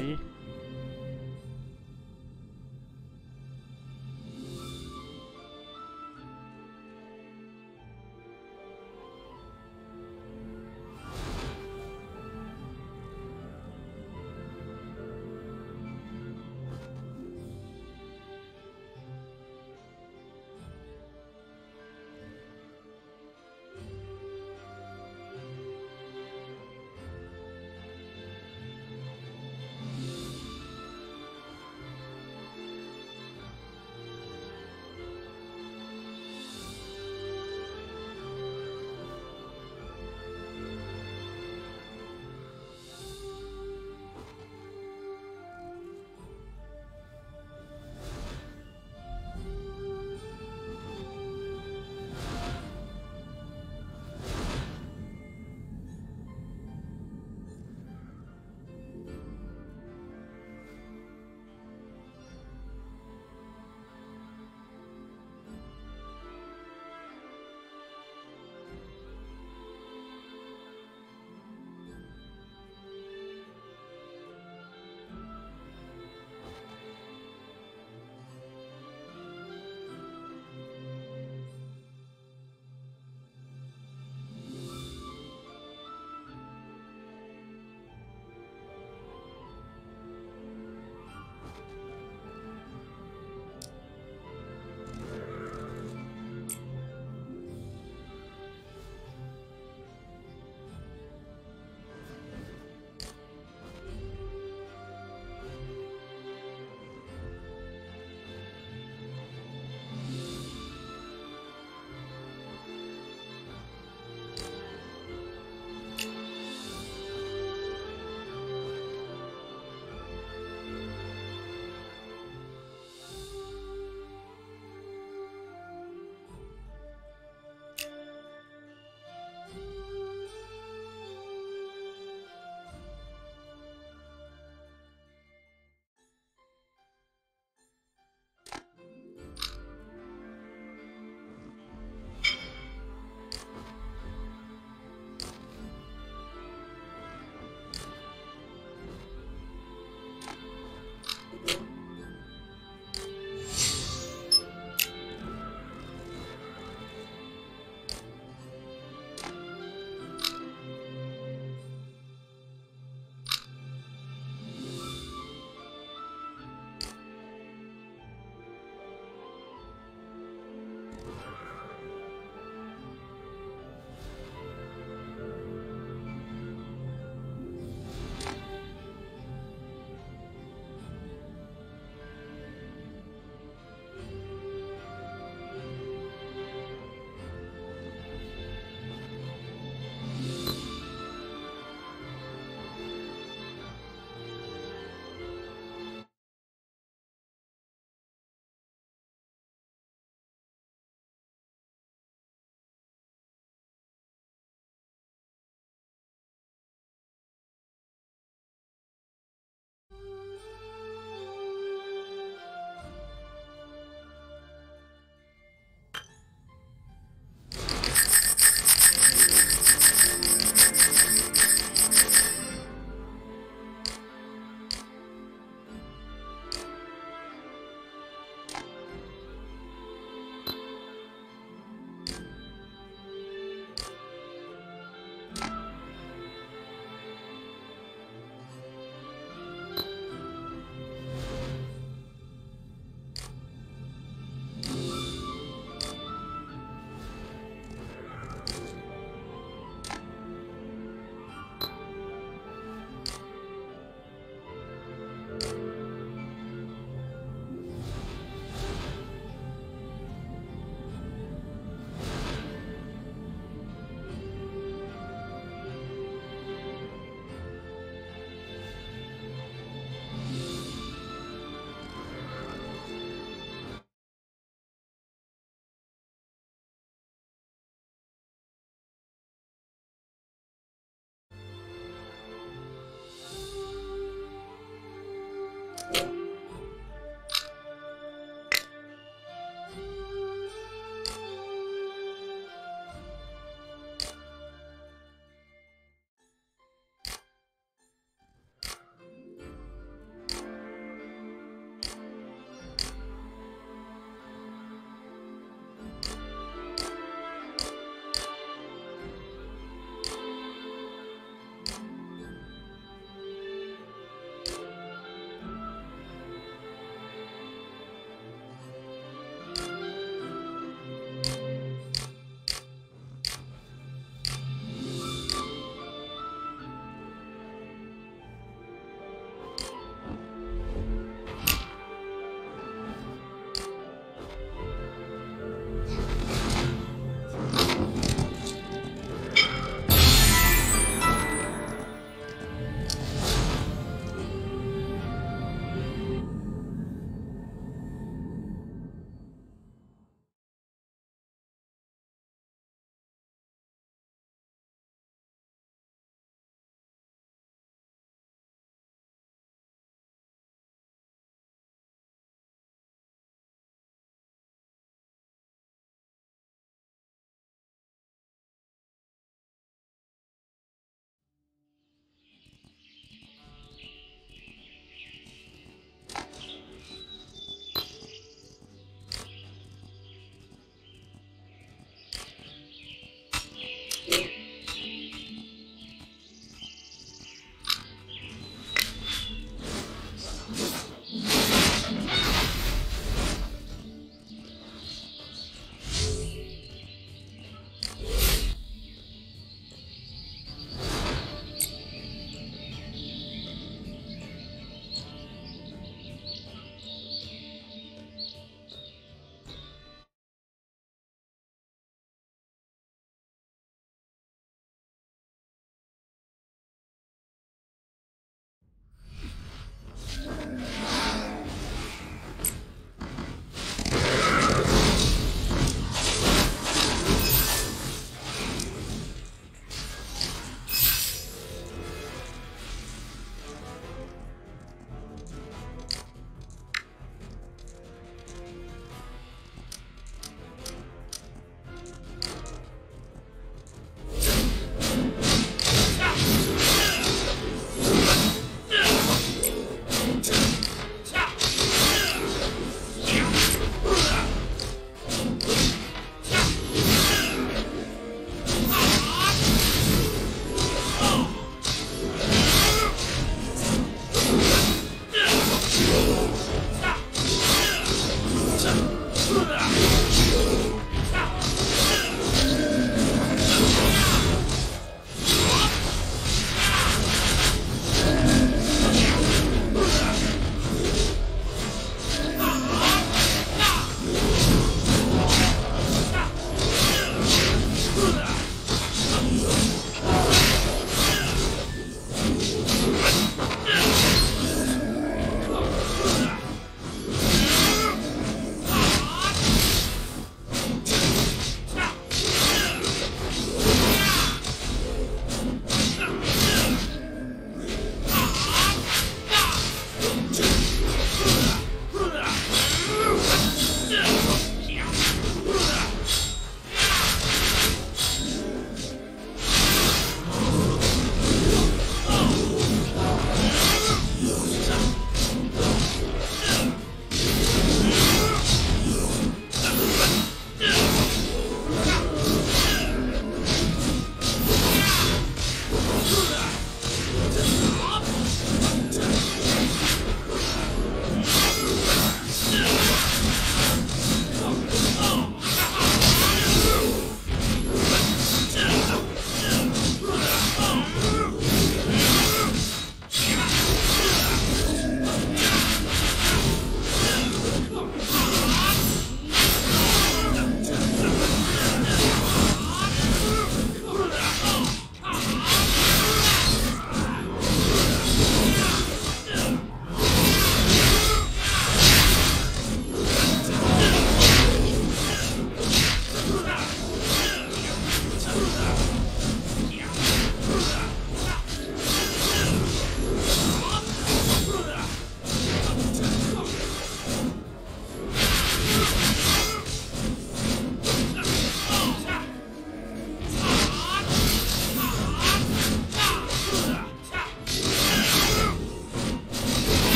aí.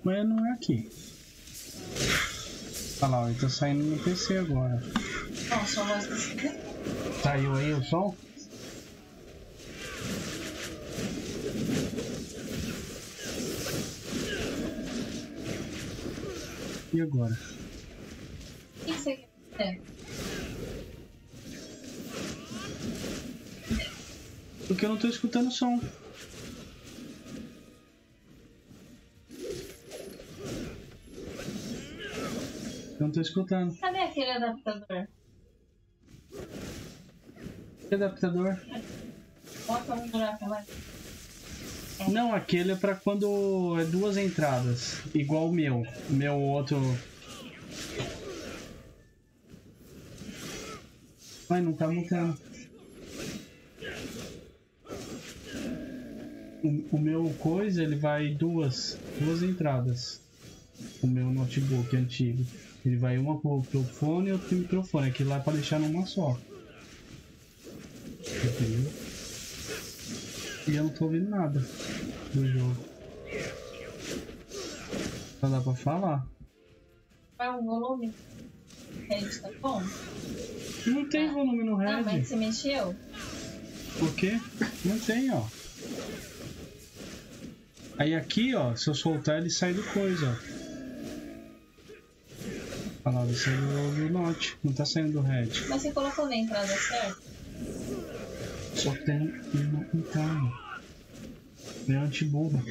Mas não é aqui. Olha lá, ele tá saindo no PC agora. Não, só voz do CD. Saiu aí o som? E agora? O que você quer? Porque eu não tô escutando o som. Eu não tô escutando. Cadê aquele adaptador? Que adaptador? Bota um buraco lá. Não, aquele é pra quando é duas entradas. Igual o meu. O meu outro. Ai, não tá mutando. O meu coisa, ele vai duas entradas. O meu notebook antigo. Ele vai uma pro fone e outra pro microfone. Aquilo lá é pra deixar numa só. Entendeu? E eu não tô ouvindo nada do jogo. Só dá pra falar. Qual é o volume? Ele tá bom? Não tem volume no Não, mas Red. você mexeu? Por quê? Não tem, ó. Aí aqui, ó, se eu soltar ele sai do coisa, ó. Olha lá, ele saiu do Note. Não tá saindo do Red. Mas você colocou na entrada certa? Só tem uma entrada. É anti-burro.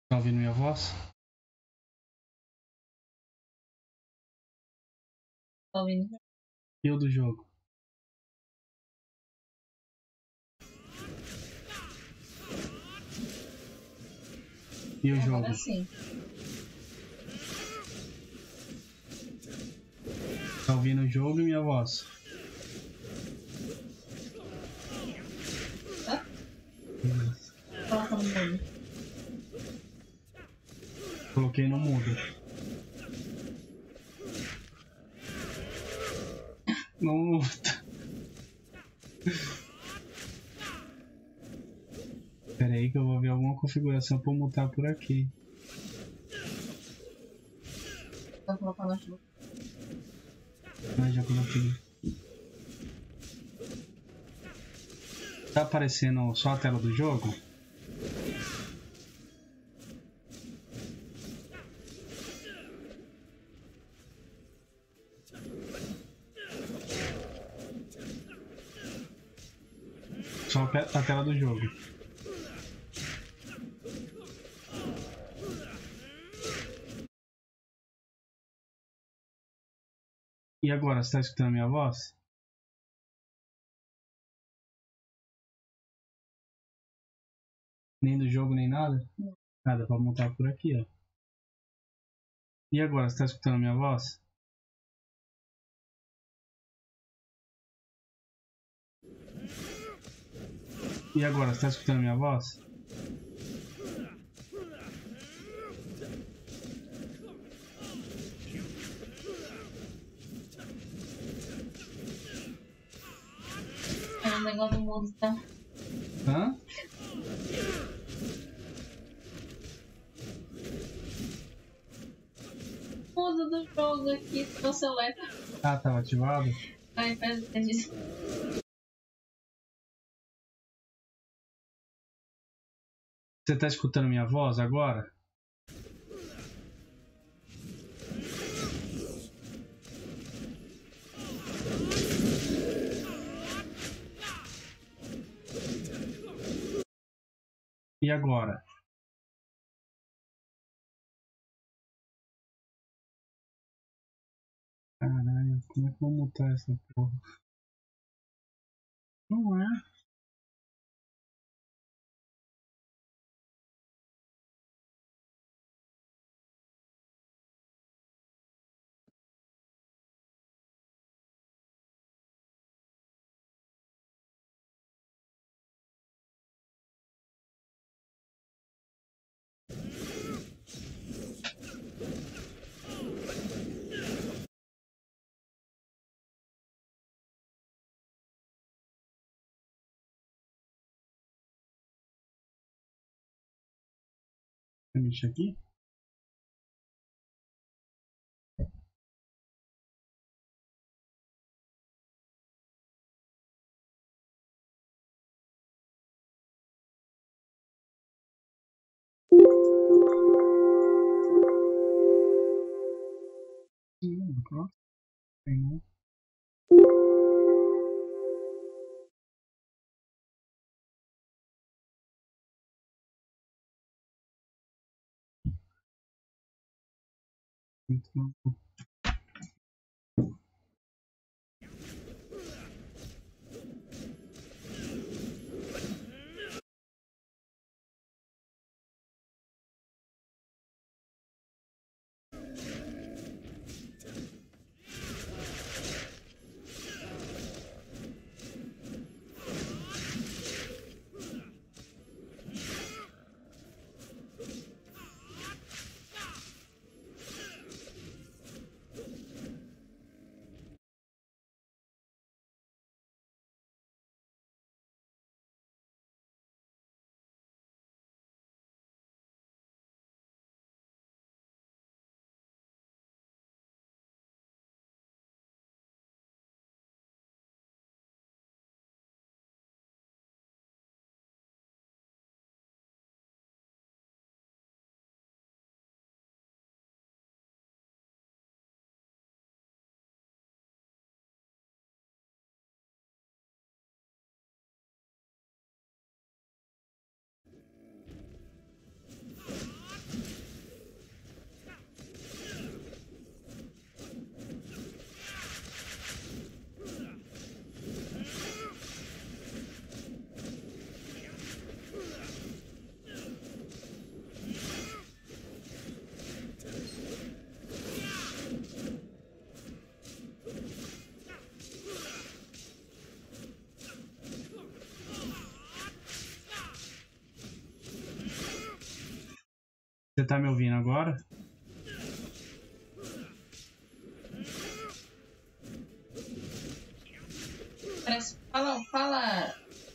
Tá ouvindo minha voz? Tá ouvindo? E o do jogo? E o jogo? Agora sim. Tá ouvindo o jogo e minha voz? Hã? Beleza. Coloca no mudo. Coloquei no mudo. Não. Pera aí que eu vou ver alguma configuração pra eu mutar por aqui. Vou colocar no notebook. Mas já coloquei. Tá aparecendo só a tela do jogo? Só a tela do jogo. E agora, você tá escutando a minha voz? Nem do jogo, nem nada? Nada, pra montar por aqui, ó. E agora, você tá escutando a minha voz? E agora, você tá escutando a minha voz? É um negócio do mundo, tá? Hã? Mundo do jogo aqui, do celular. Ah, tava ativado? Ai, pera disso. Você tá escutando minha voz agora? E agora? Caralho, como é que eu vou mutar essa porra? Não é. Deixa eu mexer aqui. Pronto. Tem, né? Então, tá me ouvindo agora? Fala.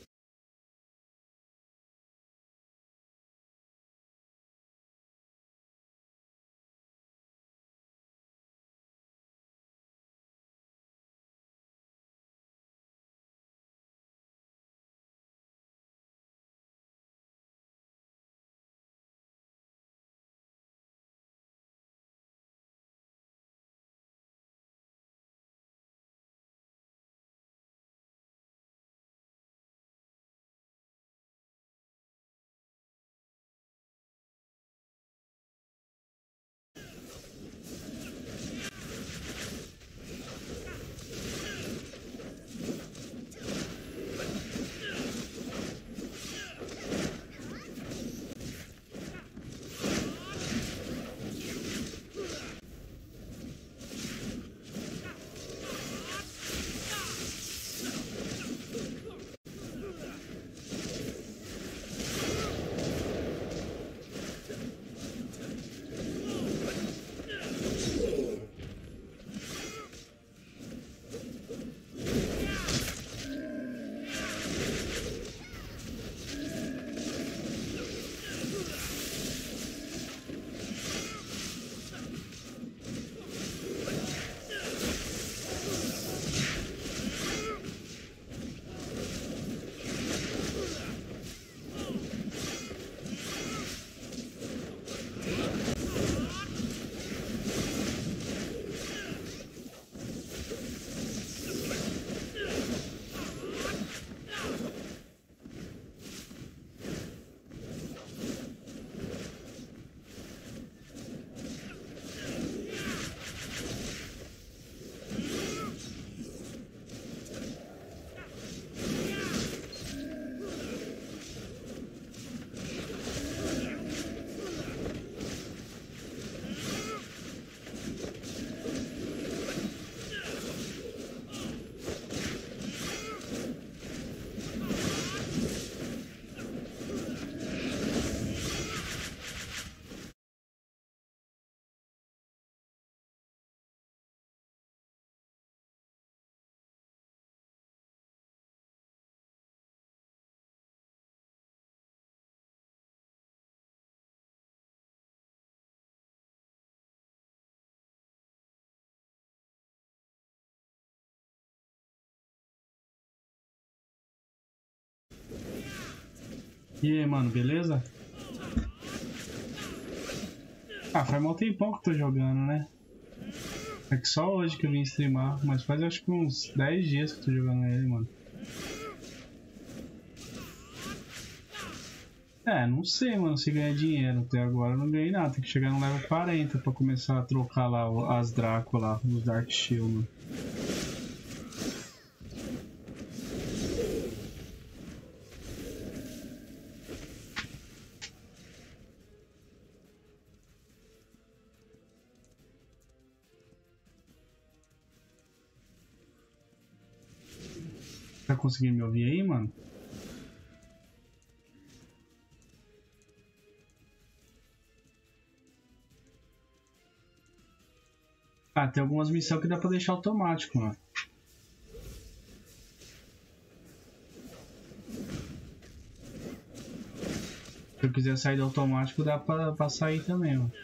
E aí, mano, beleza? Ah, faz mal tempão que eu tô jogando, né? É que só hoje que eu vim streamar, mas faz acho que uns 10 dias que eu tô jogando ele, mano. É, não sei, mano, se ganha dinheiro. Até agora eu não ganhei nada. Tem que chegar no level 40 pra começar a trocar lá as Draco lá, os Dark Shield, mano. Tá conseguindo me ouvir aí, mano? Ah, tem algumas missões que dá pra deixar automático, mano. Se eu quiser sair do automático, dá pra sair também, mano.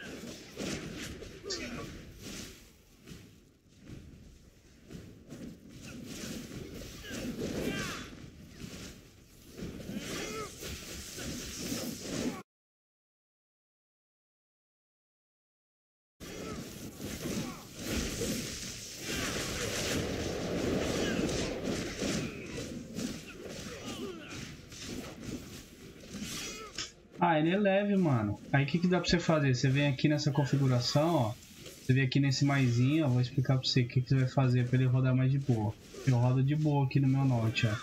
Ah, ele é leve, mano. Aí o que dá pra você fazer? Você vem aqui nessa configuração, ó. Você vem aqui nesse maisinho, ó. Vou explicar pra você o que você vai fazer pra ele rodar mais de boa. Eu rodo de boa aqui no meu Note, ó.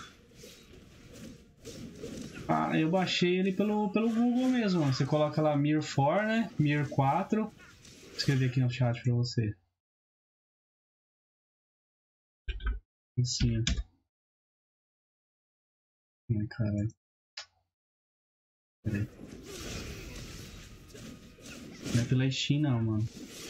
Ah, eu baixei ele pelo Google mesmo, ó. Você coloca lá Mir 4, né? Mir 4. Vou escrever aqui no chat pra você. Assim, ó. Ai, caralho. Peraí. Não é pela Steam não, mano.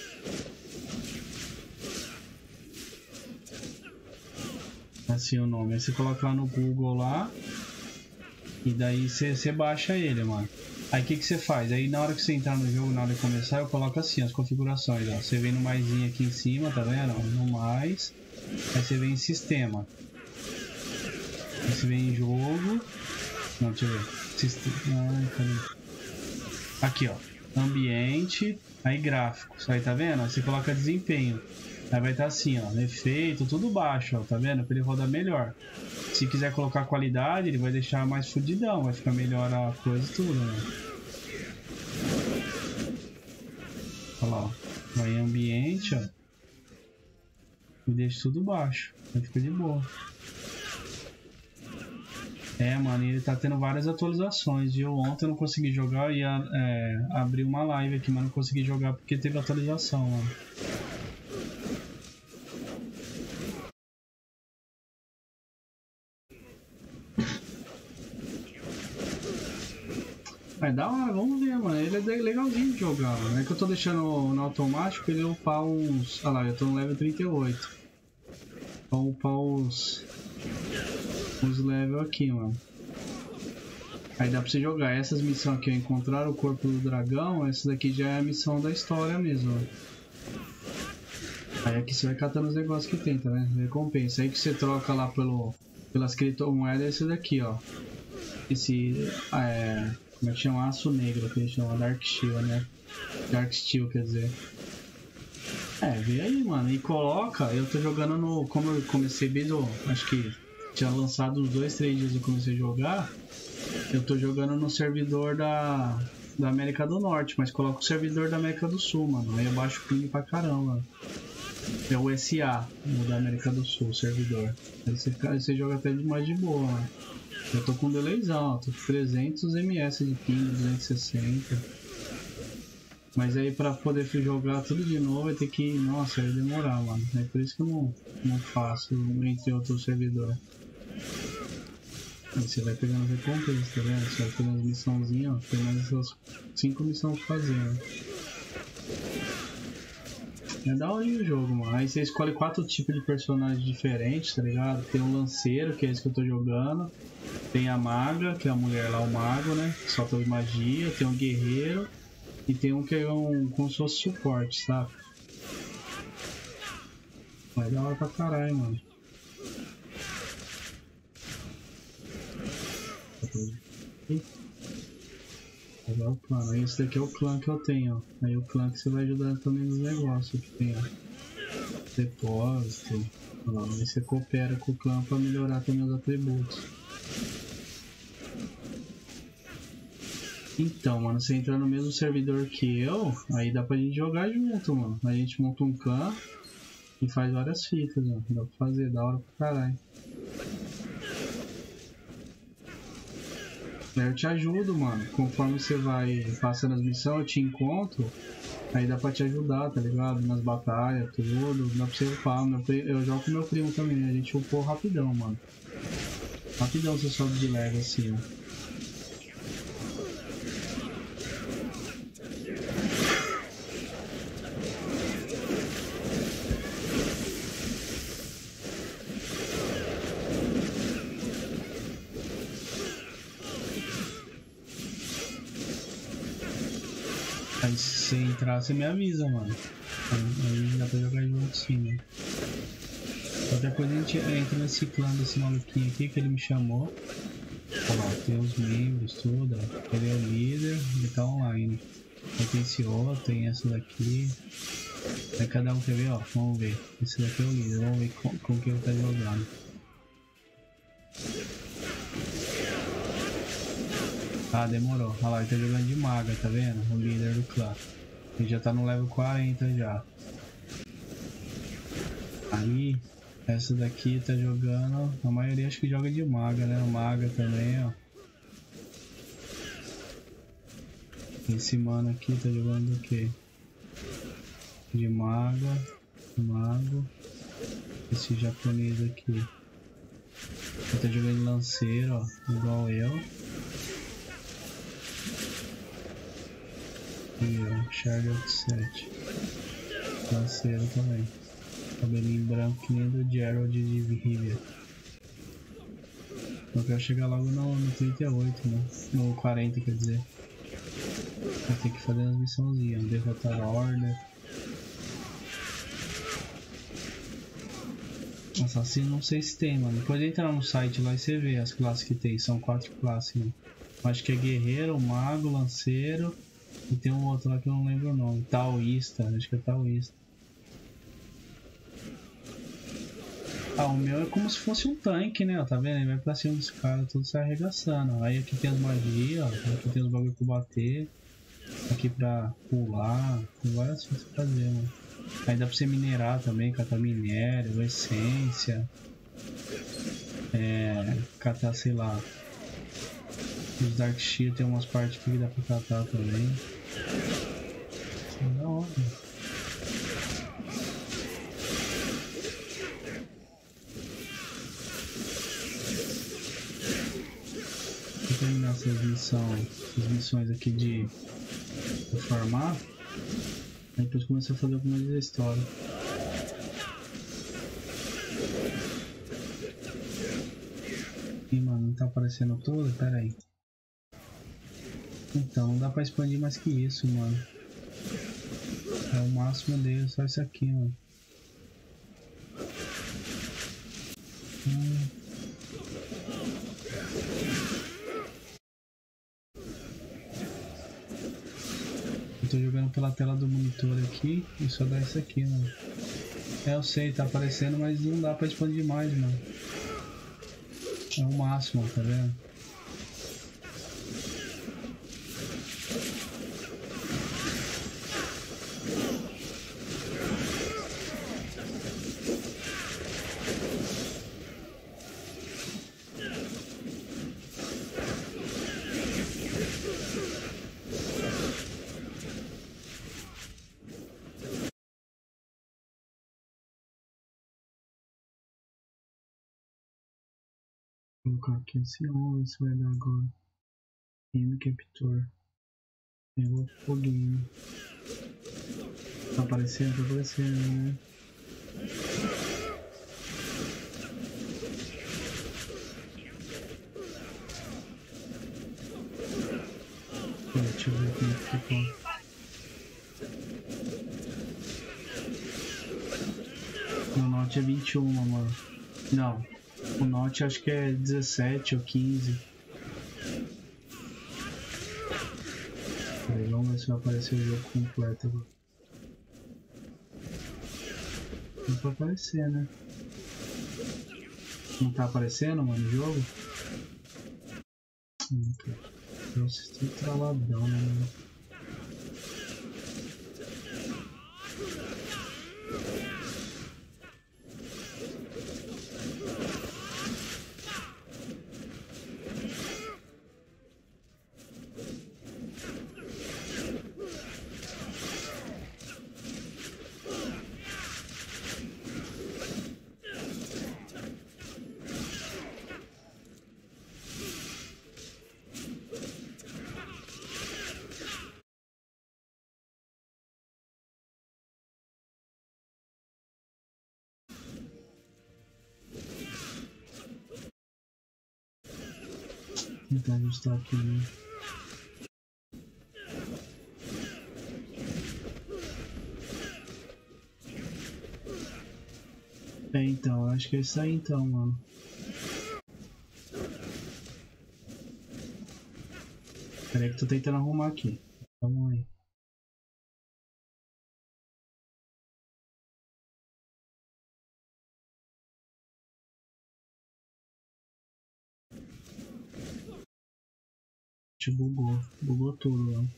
Assim o nome. Aí você coloca lá no Google lá. E daí você baixa ele, mano. Aí o que você faz? Aí na hora que você entrar no jogo, na hora de começar, eu coloco assim as configurações, ó. Você vem no maisinho aqui em cima, tá vendo? No mais. Aí você vem em sistema. Aí você vem em jogo. Não, deixa eu ver. Sistema. Ai, cadê? Aqui, ó. Ambiente. Aí gráficos. Aí tá vendo? Aí você coloca desempenho. Aí vai estar assim, ó. Efeito, tudo baixo, ó. Tá vendo? Pra ele rodar melhor. Se quiser colocar qualidade, ele vai deixar mais fudidão. Vai ficar melhor a coisa e tudo, né? Olha lá, ó. Vai em ambiente, ó. E deixa tudo baixo. Aí fica de boa. É, mano, e ele tá tendo várias atualizações. E eu ontem não consegui jogar. Eu ia abrir uma live aqui, mas não consegui jogar porque teve atualização, mano. É da hora, vamos ver, mano. Ele é legalzinho de jogar, mano. É que eu tô deixando no automático ele upar uns. Ah lá, eu tô no level 38. Pra upar os level aqui, mano. Aí dá pra você jogar. Essas missões aqui, ó, encontrar o corpo do dragão. Essa daqui já é a missão da história mesmo, ó. Aí aqui você vai catando os negócios que tem, tá vendo? Recompensa. Aí que você troca lá pelas criptomoedas é esse daqui, ó. Esse. Como é que chama? Aço negro, que eles chamam Dark Steel, né? Dark Steel, quer dizer. Vê aí, mano. E coloca, eu tô jogando no... Como eu comecei bem do... Acho que tinha lançado uns 2, 3 dias eu comecei a jogar. Eu tô jogando no servidor da América do Norte, mas coloca o servidor da América do Sul, mano. Aí eu baixo o ping pra caramba. É o SA, o da América do Sul, o servidor. Aí você joga até mais de boa, mano. Eu tô com um delayzão, ó, tô com 300 ms de ping, 260. Mas aí pra poder jogar tudo de novo vai ter que... Nossa, vai demorar, mano. É por isso que eu não faço entre outros servidores. Aí você vai pegando recompensa, tá vendo? Você vai pegando as missãozinhas, ó. Tem mais essas 5 missões pra fazer, né? É da hora o jogo, mano. Aí você escolhe 4 tipos de personagens diferentes, tá ligado? Tem um lanceiro, que é esse que eu tô jogando. Tem a maga, que é a mulher lá, o mago, né? Que solta magia. Tem um guerreiro. E tem um que é como se fosse suporte, sabe? Mas é da hora pra caralho, mano. Agora o clã. Aí esse daqui é o clã que eu tenho, ó. Aí o clã que você vai ajudar também nos negócios que tem, ó. Depósito. Aí você coopera com o clã pra melhorar também os atributos. Então, mano, você entra no mesmo servidor que eu, aí dá pra gente jogar junto, mano. A gente monta um clã e faz várias fitas, mano. Dá pra fazer, da hora pra caralho. Eu te ajudo, mano. Conforme você vai passando as missões, eu te encontro. Aí dá pra te ajudar, tá ligado? Nas batalhas, tudo. Dá pra você upar. Eu jogo com meu primo também, né? A gente upou rapidão, mano. Rapidão você sobe de level assim, ó. Aí se você entrar, você me avisa, mano. Aí dá pra jogar junto sim, né? Qualquer coisa a gente entra nesse clã desse maluquinho aqui que ele me chamou. Olha lá, tem os membros, tudo. Ó. Ele é o líder, ele tá online. Aí tem esse outro, tem essa daqui. Aí cada um quer ver, ó. Vamos ver. Esse daqui é o líder, vamos ver com que ele tá jogando. Ah, demorou. Olha lá, ele tá jogando de maga, tá vendo? O líder do clã. Ele já tá no level 40 já. Aí, essa daqui tá jogando... A maioria acho que joga de maga, né? O maga também, ó. Esse mano aqui tá jogando do quê? De maga. Mago. Esse japonês aqui. Ele tá jogando de lanceiro, ó. Igual eu. E ó, Charlotte 7. Lanceiro também. Cabelinho branco que nem do Gerald de Rivia. Eu quero chegar logo no 38, né? No 40, quer dizer. Eu tenho que fazer as missãozinhas, derrotar a Horda. Assassino não sei se tem, mano. Depois entra no site lá e você vê as classes que tem. São 4 classes, né? Acho que é guerreiro, mago, lanceiro. E tem um outro lá que eu não lembro o nome. Taoísta, acho que é taoísta. Ah, o meu é como se fosse um tanque, né? Tá vendo? Ele vai pra cima dos caras, tudo se arregaçando. Aí aqui tem as magias, ó. Aqui tem os bagulho pra bater. Aqui pra pular. Tem várias coisas pra fazer, mano. Aí dá pra você minerar também, catar minério, essência. Catar, sei lá. Os Dark Shield tem umas partes que dá pra catar também. Isso é da hora. Vou terminar essas missões aqui de farmar. Aí depois começar a fazer algumas histórias. Ih, mano, não tá aparecendo tudo? Pera aí. Então, não dá pra expandir mais que isso, mano. É o máximo dele, só isso aqui, mano. Eu tô jogando pela tela do monitor aqui e só dá isso aqui, mano. Eu sei, tá aparecendo, mas não dá pra expandir mais, mano. É o máximo, tá vendo? Vou colocar aqui esse homem, se vai dar agora. Game Capture. Pegou foguinho. Tá aparecendo, né? Deixa eu ver como é que ficou. O note é 21, mano. Não. O note acho que é 17 ou 15. Peraí, vamos ver se vai aparecer o jogo completo agora. Não vai aparecer, né? Não tá aparecendo, mano, o jogo? Nossa, tem travadão, né, mano? Vou tentar ajustar aqui, né? Então, acho que é isso aí então, mano. Peraí que eu tô tentando arrumar aqui. Vamos aí. Bugou tudo lá.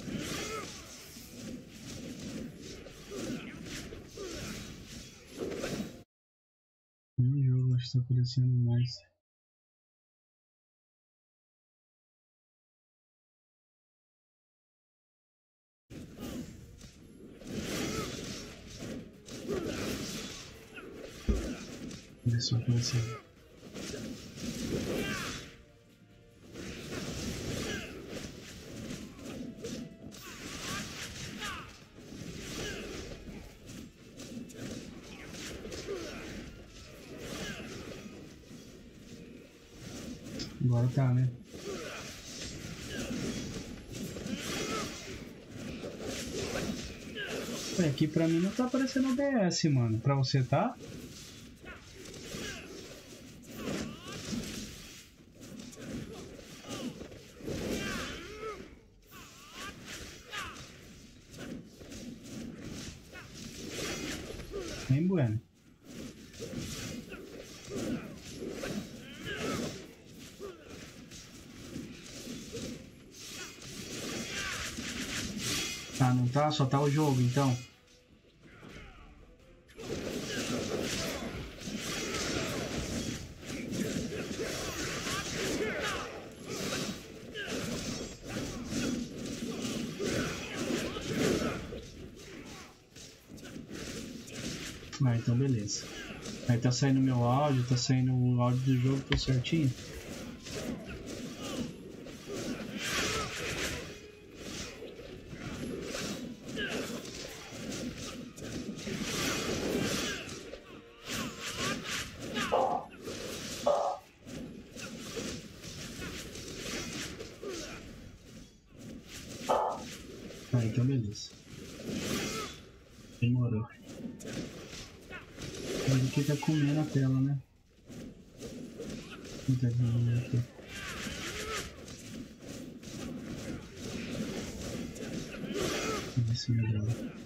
Meu jogo acho que tá aparecendo mais. Olha só aparecendo. Agora tá, né? Aqui pra mim não tá aparecendo OBS, mano. Pra você tá? Bem bueno. Ah, não tá? Só tá o jogo, então. Ah, então beleza. Aí tá saindo meu áudio, tá saindo o áudio do jogo, tudo certinho? Ah, então beleza. Demorou. Ele que tá comendo a tela, né? Não tá vendo aqui. Deixa eu ver se melhora.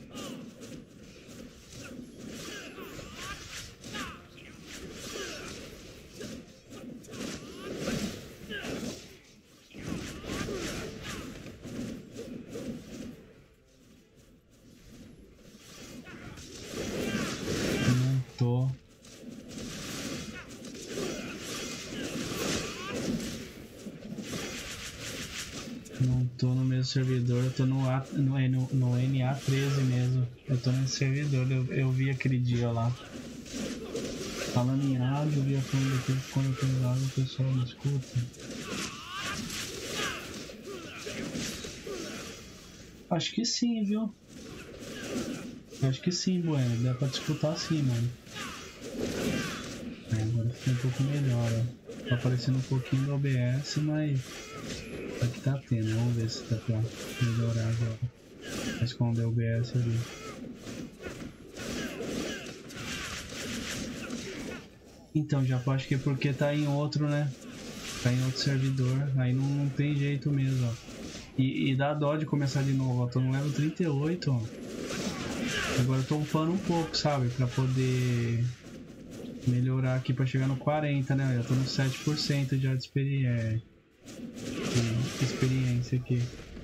Não tô no mesmo servidor, eu tô no NA13 mesmo. Eu tô nesse servidor, eu vi aquele dia lá. Falando em áudio, eu via falando que quando eu tô no áudio o pessoal não escuta. Acho que sim, viu? Acho que sim, Bueno. Dá pra disputar sim, mano. Agora fica um pouco melhor, ó. Tá aparecendo um pouquinho do OBS, mas aqui tá tendo. Vamos ver se dá pra melhorar agora. Vou esconder o OBS ali. Então, já acho que é porque tá em outro, né? Tá em outro servidor. Aí não tem jeito mesmo, ó. E dá dó de começar de novo, ó. Tô no level 38, ó. Agora eu tô upando um pouco, sabe? Pra poder melhorar aqui pra chegar no 40, né? Eu tô no 7% já de experiência aqui.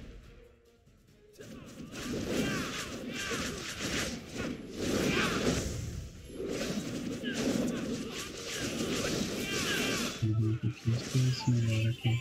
Deixa eu ver se melhora aqui.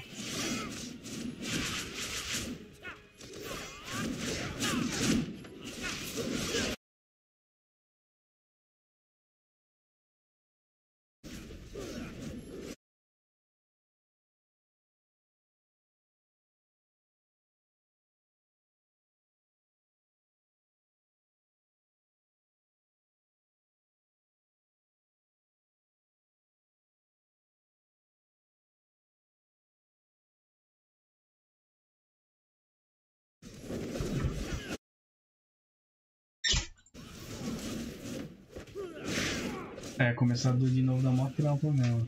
É, começar de novo dá mó trampo mesmo.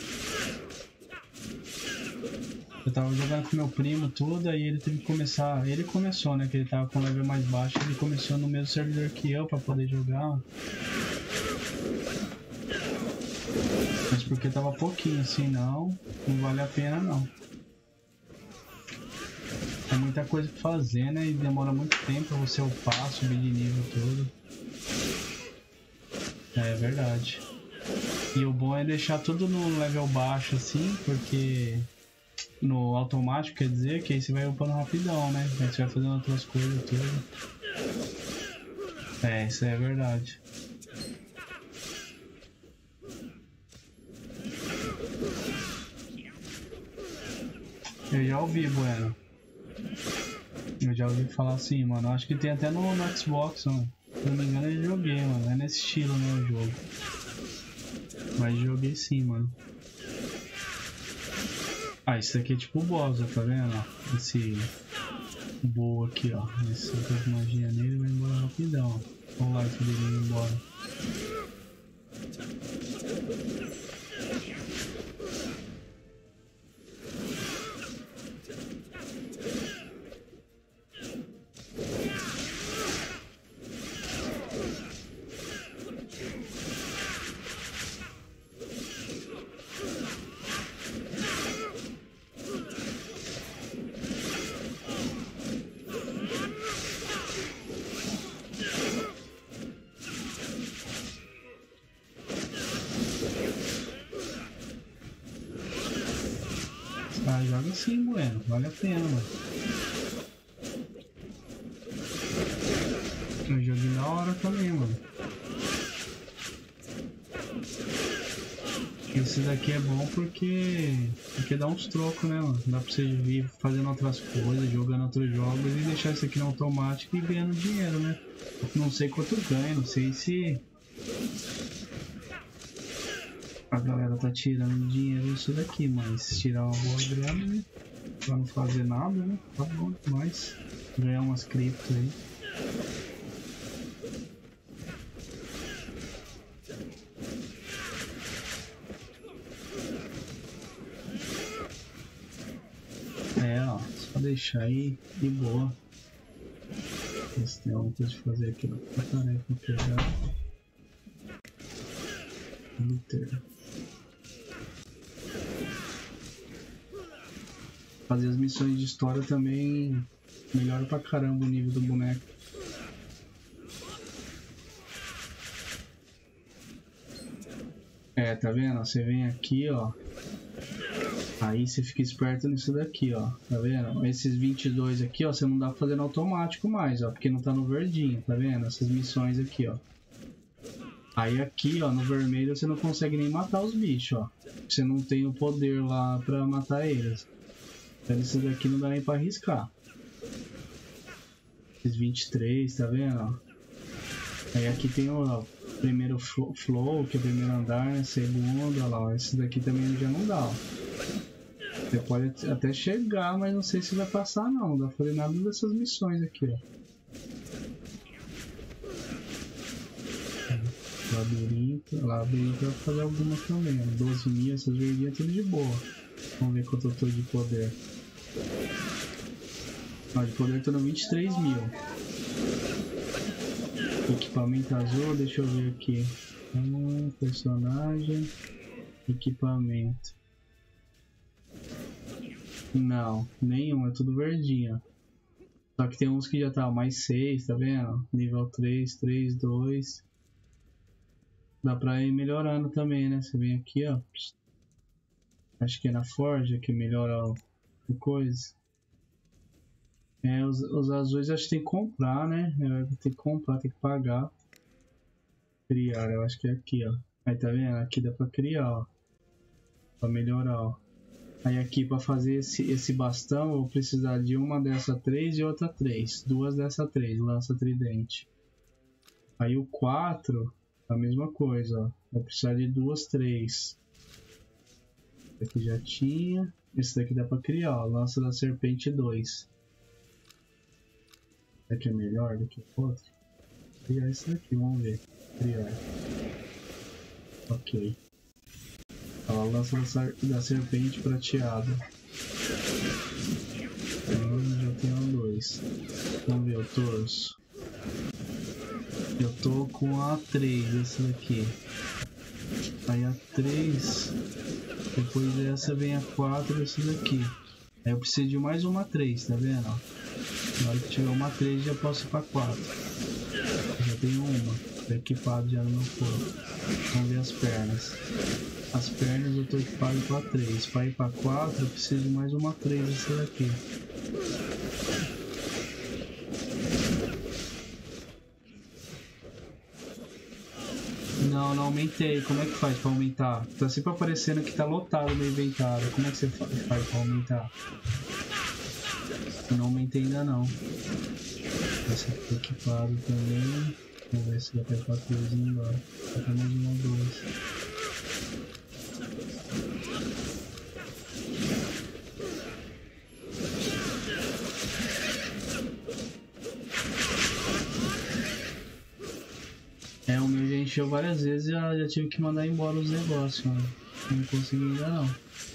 Eu tava jogando com meu primo tudo, aí ele teve que começar. Ele começou, né? Que ele tava com o level mais baixo, ele começou no mesmo servidor que eu pra poder jogar. Mas porque tava pouquinho assim, não vale a pena não. Tem muita coisa pra fazer, né? E demora muito tempo pra você upar, subir de nível todo. É verdade. E o bom é deixar tudo no level baixo assim, porque no automático quer dizer que aí você vai upando rapidão, né? Aí você vai fazendo outras coisas tudo. É, isso é verdade. Eu já ouvi, Bueno. Eu já ouvi falar assim, mano. Acho que tem até no Xbox, mano. Se não me engano eu joguei, mano. É nesse estilo, né, o jogo. Mas joguei sim, mano. Ah, isso aqui é tipo o boss, ó, tá vendo? Ó? Esse boa aqui, ó. Esse solta magia nele e vai embora rapidão. Ó. Olha o life dele indo embora. Ah, joga assim, bueno. Vale a pena, mano. Um joguinho da hora também, mano. Esse daqui é bom porque dá uns trocos, né, mano? Dá pra você vir fazendo outras coisas, jogando outros jogos e deixar isso aqui no automático e ganhando dinheiro, né? Não sei quanto ganha, não sei se a galera tá tirando dinheiro disso daqui, mas tirar uma boa grana, né? Pra não fazer nada, né? Tá bom demais. Ganhar umas criptos aí. É, ó, só deixar aí de boa. Ver se tem alguma coisa de fazer aqui, ó. Tarefa pegar. Luther. Fazer as missões de história também melhora pra caramba o nível do boneco. É, tá vendo? Você vem aqui, ó. Aí você fica esperto nisso daqui, ó. Tá vendo? Esses 22 aqui, ó, você não dá pra fazer no automático mais, ó. Porque não tá no verdinho, tá vendo? Essas missões aqui, ó. Aí aqui, ó, no vermelho você não consegue nem matar os bichos, ó. Você não tem o poder lá pra matar eles. Então esses daqui não dá nem pra arriscar. Esses 23, tá vendo, ó? Aí aqui tem o primeiro flow, que é o primeiro andar, né? Segundo, olha lá, ó. Esse daqui também já não dá, ó. Você pode até chegar, mas não sei se vai passar não. Não dá pra fazer nada dessas missões aqui, ó. Labirinto vai fazer algumas também, ó. 12 mil, essas verdinhas tudo de boa. Vamos ver quanto eu tô de poder. Ó, de poder eu tô no 23 mil. Equipamento azul, deixa eu ver aqui. Personagem. Equipamento. Não, nenhum, é tudo verdinho. Só que tem uns que já tá mais 6, tá vendo? Nível 3, 3, 2. Dá pra ir melhorando também, né? Você vem aqui, ó. Acho que é na Forja que melhora a coisa. É, os azuis acho que tem que comprar, né? Tem que comprar, tem que pagar. Criar, eu acho que é aqui, ó. Aí tá vendo? Aqui dá pra criar, ó. Pra melhorar, ó. Aí aqui pra fazer esse bastão eu vou precisar de uma dessa 3 e outra 3. Duas dessa 3, lança tridente. Aí o 4, a mesma coisa, ó. Vou precisar de duas 3. Esse aqui já tinha. Esse daqui dá pra criar, ó. Lança da serpente 2. Esse daqui é melhor do que o outro. Vou criar esse daqui, vamos ver. Criar. Ok. Ó, lança da serpente prateada. Já tenho 2. Vamos ver o torso. Eu tô com a 3, esse daqui. Aí a 3. Depois dessa vem a 4 e esse daqui. Aí eu preciso de mais uma 3, tá vendo? Na hora que tiver uma 3 já posso ir pra 4. Já tenho uma. Tô equipado já no meu corpo. Vamos ver as pernas. As pernas eu tô equipado pra 3. Pra ir pra 4 eu preciso de mais uma 3 dessa daqui. Não, não aumentei. Como é que faz pra aumentar? Tá sempre aparecendo que tá lotado no inventário. Como é que você faz pra aumentar? Eu não aumentei ainda não. Esse aqui tá equipado também. Vamos ver se dá pra ir pra 3 embora. Só tem mais uma 2. mexeu várias vezes e já tive que mandar embora os negócios, mano. Não consegui ainda não.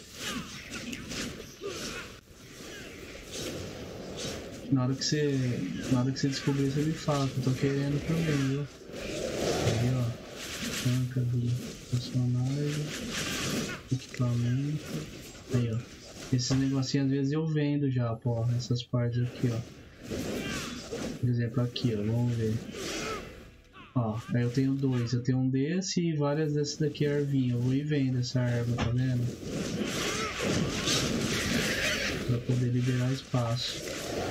Na hora que você descobrir, você me fala, que eu tô querendo também, viu? Aí, ó. Tanca do personagem. Equipamento. Aí, ó. Esses negocinhos às vezes eu vendo já, pô. Essas partes aqui, ó. Por exemplo, aqui, ó. Vamos ver. Ó, aí eu tenho dois. Eu tenho um desse e várias desses daqui ervinha. Eu vou e vendo essa erva, tá vendo? Pra poder liberar espaço.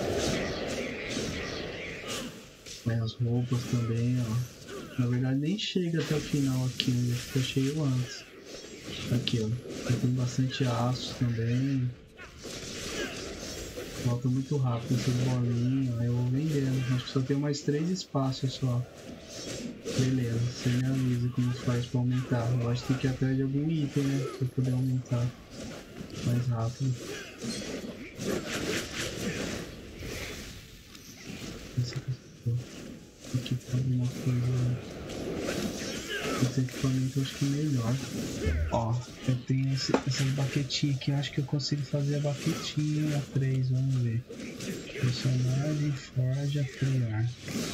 Aí as roupas também, ó. Na verdade nem chega até o final aqui, né? Fica cheio antes. Aqui, ó. Tem bastante aço também. Volta muito rápido essas bolinhas. Aí eu vou vendendo. Acho que só tem mais 3 espaços só. Beleza, você me avisa como faz pra aumentar. Eu acho que tem que ir atrás de algum item, né? Pra poder aumentar mais rápido. Equipar alguma coisa. Esse equipamento eu acho que é melhor. Ó, eu tenho essas baquetinhas aqui. Eu acho que eu consigo fazer a baquetinha 3. Vamos ver. Personagem, forja, criar.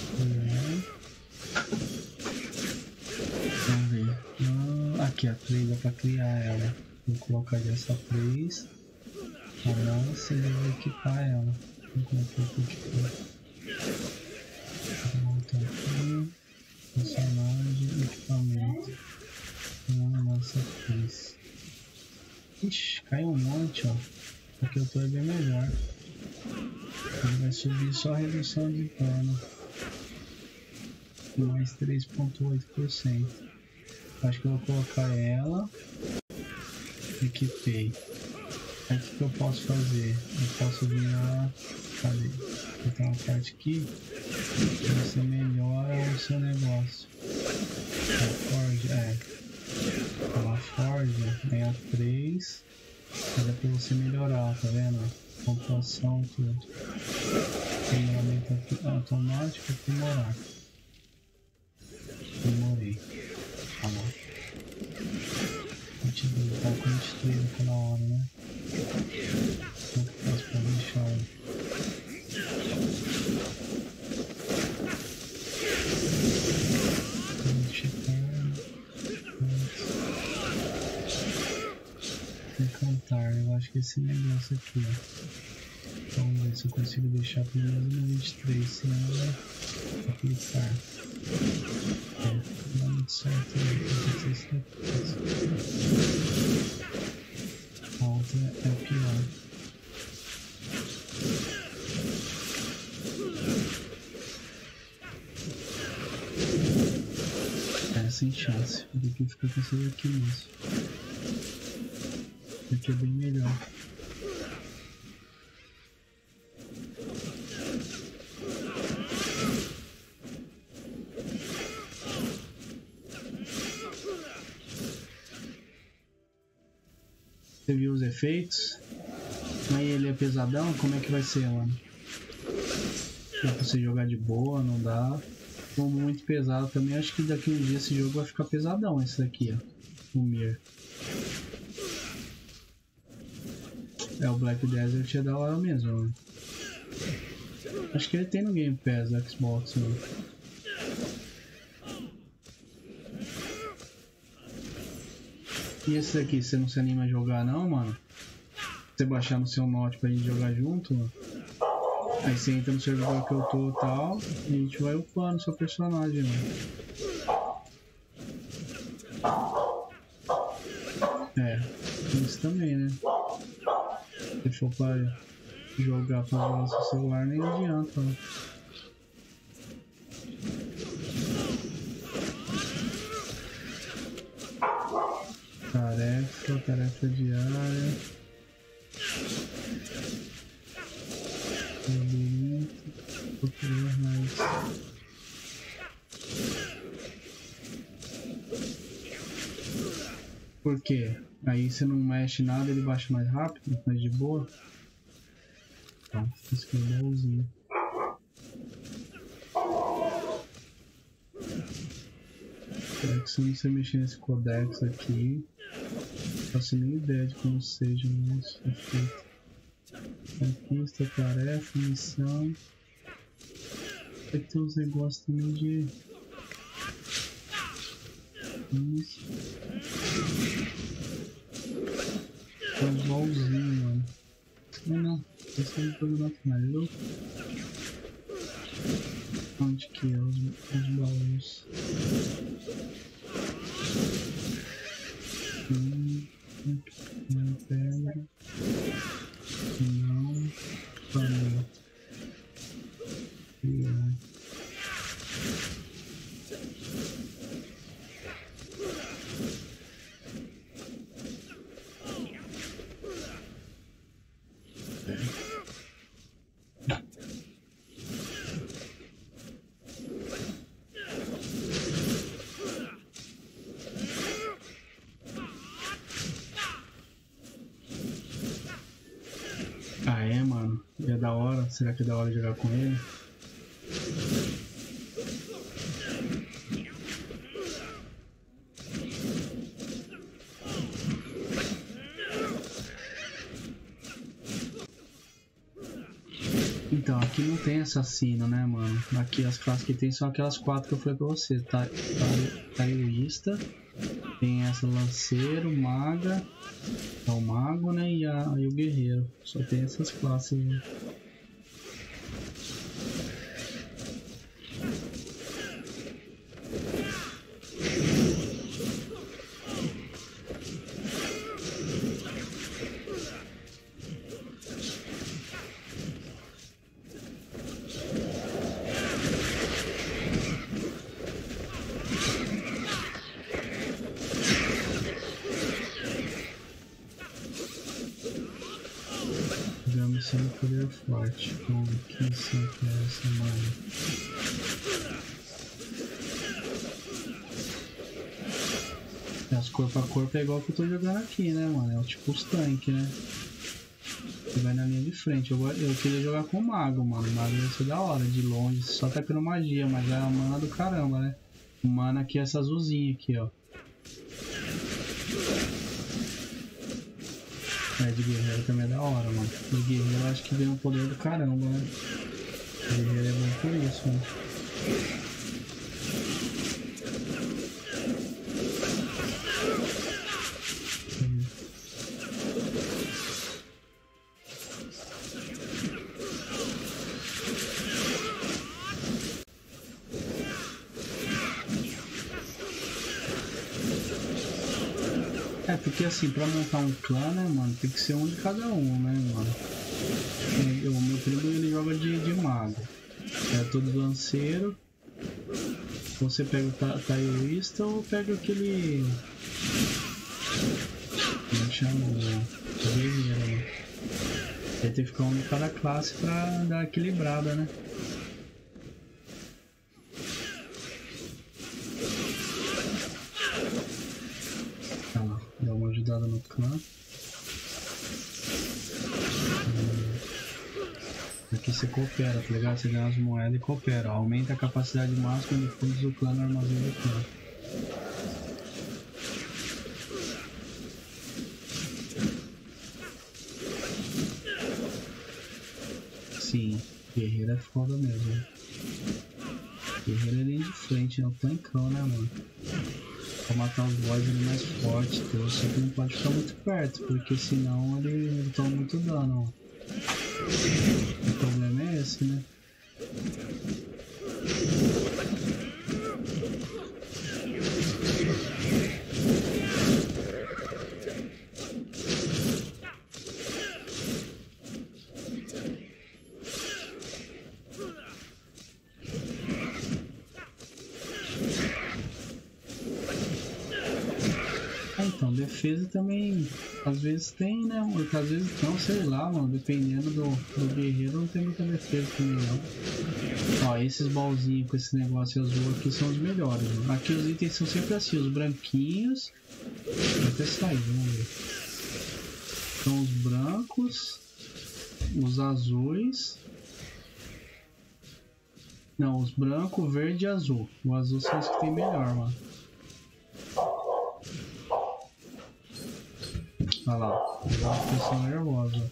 Vamos ver. Aqui a 3 dá pra criar ela. Vou colocar dessa 3. A nossa e vou equipar ela. Vou colocar aqui equipar. Vou voltar aqui. Personagem, equipamento. Nossa 3. Ixi, caiu um monte, ó. Aqui eu tô é bem melhor. Ele vai subir só a redução de dano. Mais 3,8%. Acho que eu vou colocar ela. Equipei. Aí o que eu posso fazer? Eu posso virar. Cadê? Tem uma parte aqui que você melhora o seu negócio. A forja, a forja ganha 3. Mas é pra você melhorar, tá vendo? Pontuação, tudo. Melhoramento automático, aprimorar. Demorei. Tá bom. Tá com destruído aquela hora, né? Como que eu faço pra deixar ele? Encantar, eu acho que esse negócio aqui, ó. Vamos ver se eu consigo deixar pelo menos no 23, senão vai aplicar. Dá muito certo aí, a outra é a pior. Sem chance, vou ter que ficar com essa daqui mesmo. Aqui é bem melhor. Você viu os efeitos? Mas ele é pesadão? Como é que vai ser, mano? Dá pra você jogar de boa, não dá. Ficou muito pesado também. Acho que daqui a um dia esse jogo vai ficar pesadão, esse daqui, ó. O Mir. O Black Desert é da hora mesmo, mano. Acho que ele tem no Game Pass do Xbox, mano. E esse daqui, você não se anima a jogar não, mano? Você baixar no seu note pra gente jogar junto, mano? Aí você entra no servidor que eu tô e tal, e a gente vai upando seu personagem, mano. Isso também, né? Se for pra jogar pra o seu celular, nem adianta, né? Tarefa diária. Procurar mais. Por quê? Aí você não mexe nada, ele baixa mais rápido, mais de boa. Tá, isso aqui é bonzinho. Se eu não sei mexer nesse codex aqui, não faço nem ideia de como seja isso feito. Conquista, tarefa, missão. Aqui tem uns negócios também de. Isso. É um baúzinho, mano. Não. Esse é um jogo não finalizou. Onde que é os baús? Uma pedra. Não. Falei. Ah, é, mano? É da hora? Será que é da hora jogar com ele? Então, aqui não tem assassino, né, mano? Aqui as classes que tem são aquelas 4 que eu falei pra você. Taioísta, tem essa lanceiro, maga, é o mago, né, e o guerreiro. Só tem essas classes, né? Sendo poder forte. Então, que sempre é essa mano? As corpo a corpo é igual que eu tô jogando aqui, né, mano? É tipo os tanques, né? Você vai na linha de frente. Eu queria jogar com o mago, mano. O mago ia ser da hora, de longe. Só tacando magia, mas é a mana do caramba, né? O mana aqui é essa azulzinha aqui, ó. É, de guerreiro também é da hora, mano. De guerreiro eu acho que vem um poder do caramba, né? De guerreiro é bom por isso, mano. É, porque assim, pra montar um clã, né, mano, tem que ser um de cada um, né, mano. O meu primo, ele joga de mago. É todo lanceiro. Você pega o taioísta ou pega aquele... Como chama? O guerreiro, né? Aí tem que ficar um de cada classe pra dar equilibrada, né? Dá uma ajudada no clã. Aqui você coopera, tá ligado? Você ganha as moedas e coopera. Aumenta a capacidade máxima de fundos do clã no armazém do clã. Sim, guerreiro é foda mesmo. Guerreiro é linha de frente, é o tancão, né, mano? Pra matar os boss ele é mais forte, então só que não pode ficar muito perto, porque senão ele toma muito dano. O problema é esse, né? Então, defesa também, às vezes tem, né, mano? Às vezes não, sei lá, mano, dependendo do guerreiro não tem muita defesa também, não. Ó, esses baúzinhos com esse negócio azul aqui são os melhores, mano. Aqui os itens são sempre assim, os branquinhos. Vou até sair, vamos ver. São os brancos, os azuis. Não, os branco, verde e azul. O azul são os que tem melhor, mano. Olha lá. Uma pessoa nervosa.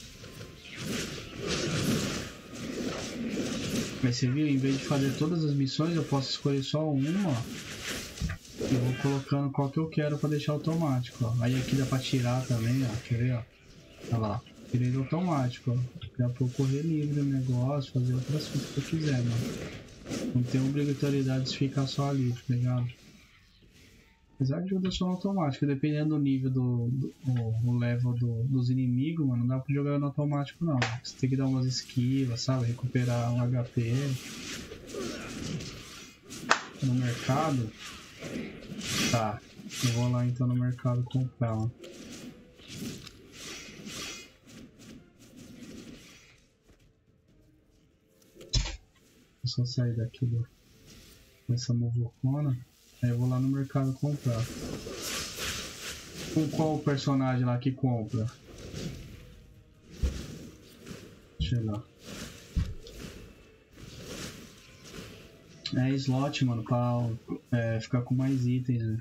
Mas você viu, em vez de fazer todas as missões, eu posso escolher só uma. E vou colocando qual que eu quero pra deixar automático, ó. Aí aqui dá pra tirar também, ó. Quer ver, ó? Olha lá. Tirei do automático, ó. Dá pra eu correr livre o negócio, fazer outras coisas que eu quiser, mano. Não tem obrigatoriedade de ficar só ali, tá ligado? Apesar de eu deixar no automático, dependendo do nível do level dos inimigos, mano, não dá pra jogar no automático não. Você tem que dar umas esquivas, sabe? Recuperar um HP. No mercado. Tá, eu vou lá então no mercado comprar uma. Vou só sair daqui dessa movocona. Aí eu vou lá no mercado comprar. Com qual personagem lá que compra? Deixa eu lá. É slot, mano, pra ficar com mais itens, né?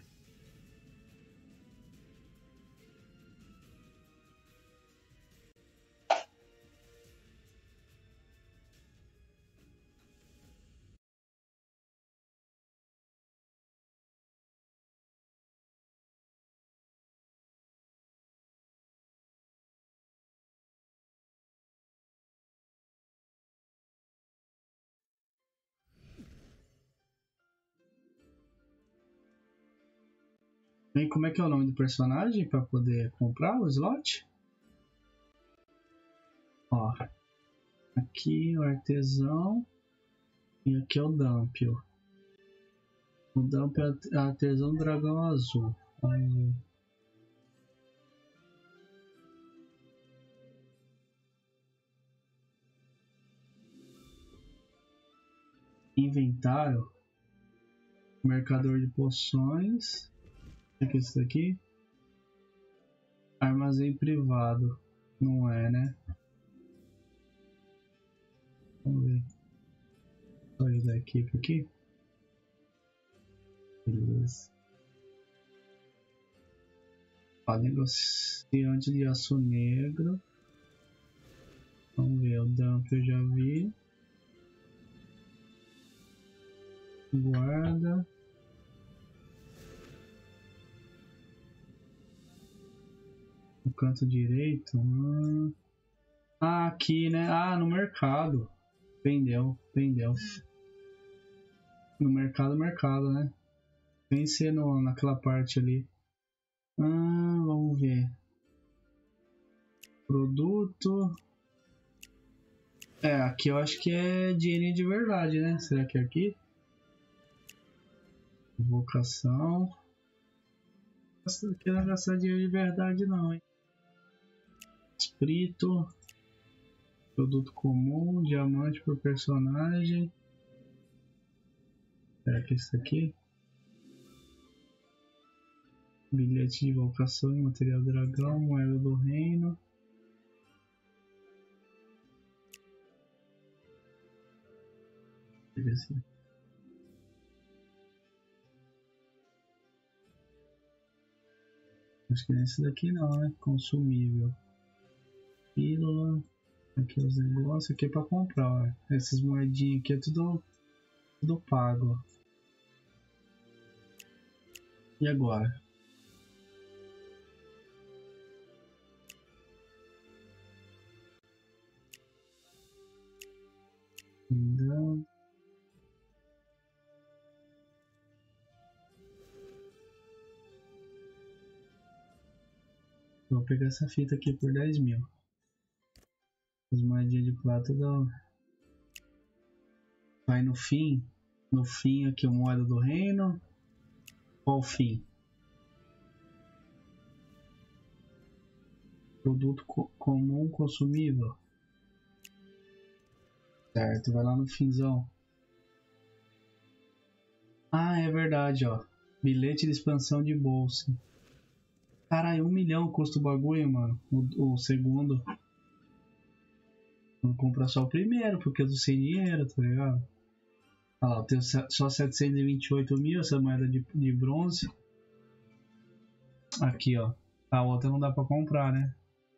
E como é que é o nome do personagem para poder comprar o slot? Ó, aqui o artesão e aqui é o Dumpio. O Dumpio é artesão do dragão azul. Inventário, mercador de poções. O que é isso daqui? Armazém privado. Não é, né? Vamos ver. Só ajudar a equipe aqui. Beleza. Ó, negociante de aço negro. Vamos ver, o dump eu já vi. Guarda. No canto direito. Ah, aqui, né? Ah, no mercado. Vendeu. No mercado, né? Sem ser naquela parte ali. Vamos ver. Produto. Aqui eu acho que é dinheirinho de verdade, né? Será que é aqui? Vocação. Aqui não vai gastar dinheiro de verdade não, hein? Espírito. Produto comum. Diamante por personagem. Será que é isso aqui? Bilhete de vocação e material dragão. Moeda do reino. Beleza. Acho que é esse daqui não, né? Consumível. Pílula. Aqui os negócios. Aqui é pra comprar, ó. Essas moedinhas aqui é tudo pago. E agora? Não. Vou pegar essa fita aqui por 10 mil. As moedinhas de prata vai no fim. No fim aqui a moeda do reino. Qual o fim? Produto comum consumível. Certo, vai lá no finzão. Ah, é verdade, ó. Bilhete de expansão de bolsa. Caralho, 1 milhão custa o bagulho, mano. O segundo. Vou comprar só o primeiro, porque eu tô sem dinheiro, tá ligado? Olha lá, eu tenho só 728 mil, essa moeda de bronze. Aqui, ó. A outra não dá pra comprar, né?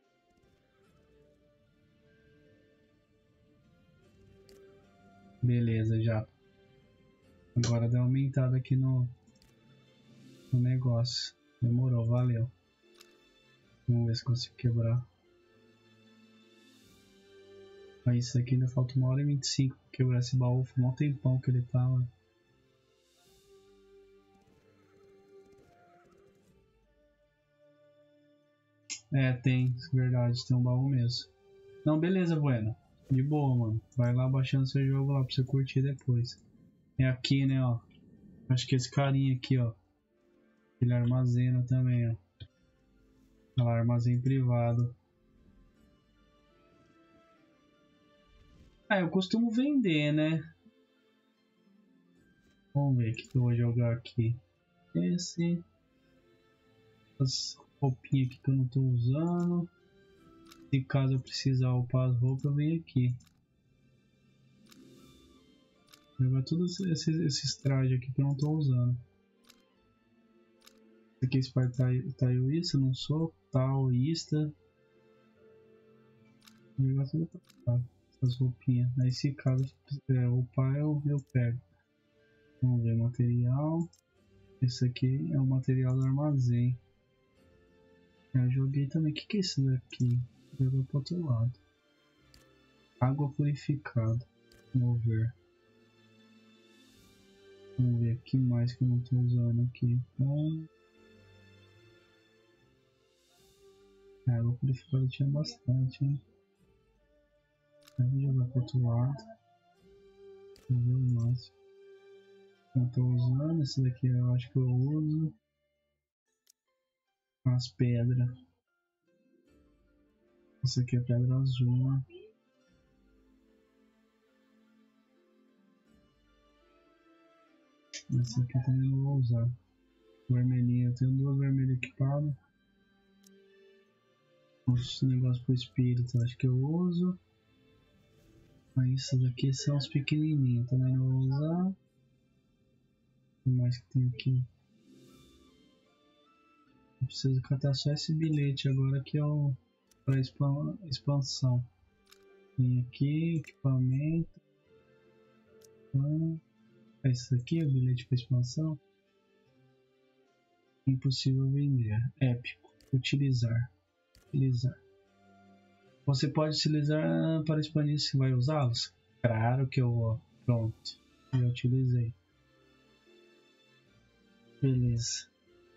Beleza, já. Agora dá uma aumentada aqui no negócio. Demorou, valeu. Vamos ver se consigo quebrar. Mas isso aqui ainda falta 1h25 pra quebrar esse baú. Foi um tempão que ele tava. É, tem, verdade, tem um baú mesmo. Não, beleza, Bueno. De boa, mano. Vai lá baixando seu jogo lá pra você curtir depois. É aqui, né, ó. Acho que esse carinha aqui, ó. Ele armazena também, ó. Olha lá, armazém privado. Ah, eu costumo vender, né? Vamos ver o que eu vou jogar aqui. Esse. As roupinhas aqui que eu não tô usando. Se caso eu precisar upar as roupas, eu venho aqui. Vou jogar todos esses trajes aqui que eu não tô usando. Esse aqui é Spartaioista, não sou. Taoísta. Vou jogar tudo pra cá. Essas roupinhas. Aí se caso upar, eu pego. Vamos ver material. Esse aqui é o material do armazém. Eu joguei também. O que é isso daqui? Jogou pro outro lado. Água purificada. Vamos ver. Vamos ver o que mais que eu não tô usando aqui. Água purificada tinha bastante, hein? Eu vou jogar pro outro lado. Vamos ver o máximo. Não tô usando. Esse daqui eu acho que eu uso. As pedras. Essa aqui é pedra azul, né? Essa aqui também não vou usar. Vermelhinha, eu tenho duas vermelhas equipadas. Os negócios pro espírito, acho que eu uso. Mas esses daqui são os pequenininhos, também não vou usar. O que mais que tem aqui? Eu preciso catar só esse bilhete agora que é o para expansão. Tem aqui, equipamento. Esse aqui é o bilhete para expansão. Impossível vender. Épico. Utilizar. Você pode utilizar para expandir se vai usá-los? Claro que eu vou. Pronto. Já utilizei. Beleza.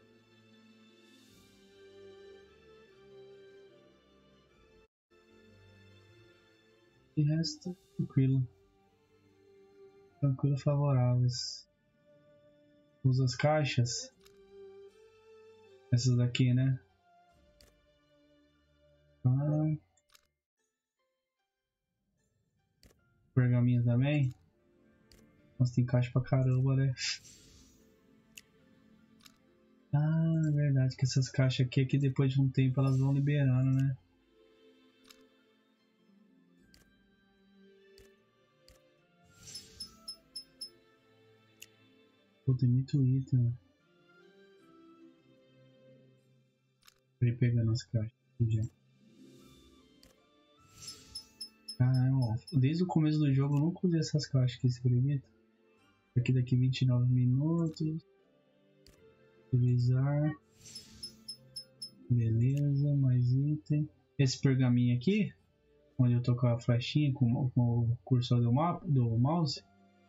E resto, tranquilo. Tranquilo, favoráveis. Usa as caixas. Essas daqui, né? Pergaminho também. Nossa, tem caixa pra caramba, né? Ah, é verdade que essas caixas aqui depois de um tempo elas vão liberando, né? Pô, tem muito item. Vou ir pegando as caixas. Caramba, desde o começo do jogo eu nunca usei essas caixas aqui, você acredita? Daqui 29 minutos. Utilizar. Beleza, mais item. Esse pergaminho aqui, onde eu tô com a flechinha, com o cursor do mouse.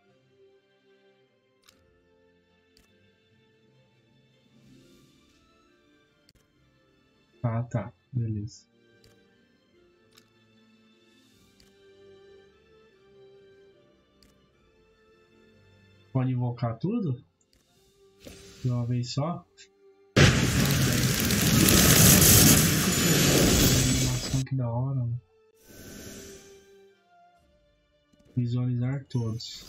Ah, tá. Beleza. Pode invocar tudo? De uma vez só? Animação que da hora, mano. Visualizar todos.